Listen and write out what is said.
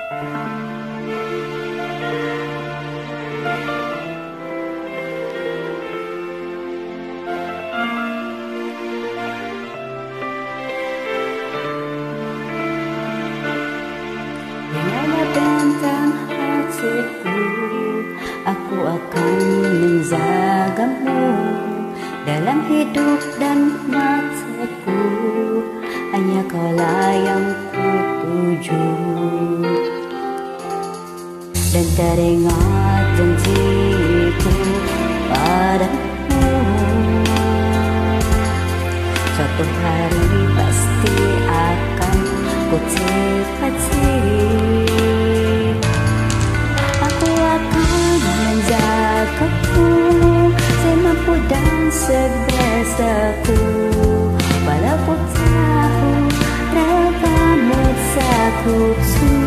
Tentang hatiku, aku akan menjagamu dalam hidup dan mataku. Hanya kaulah yang kutuju, dan teringat janjiku padamu. Suatu hari pasti akan ku tepati. Aku akan menjagamu semampu dan sebisaku, walau ku tahu ragamu takut.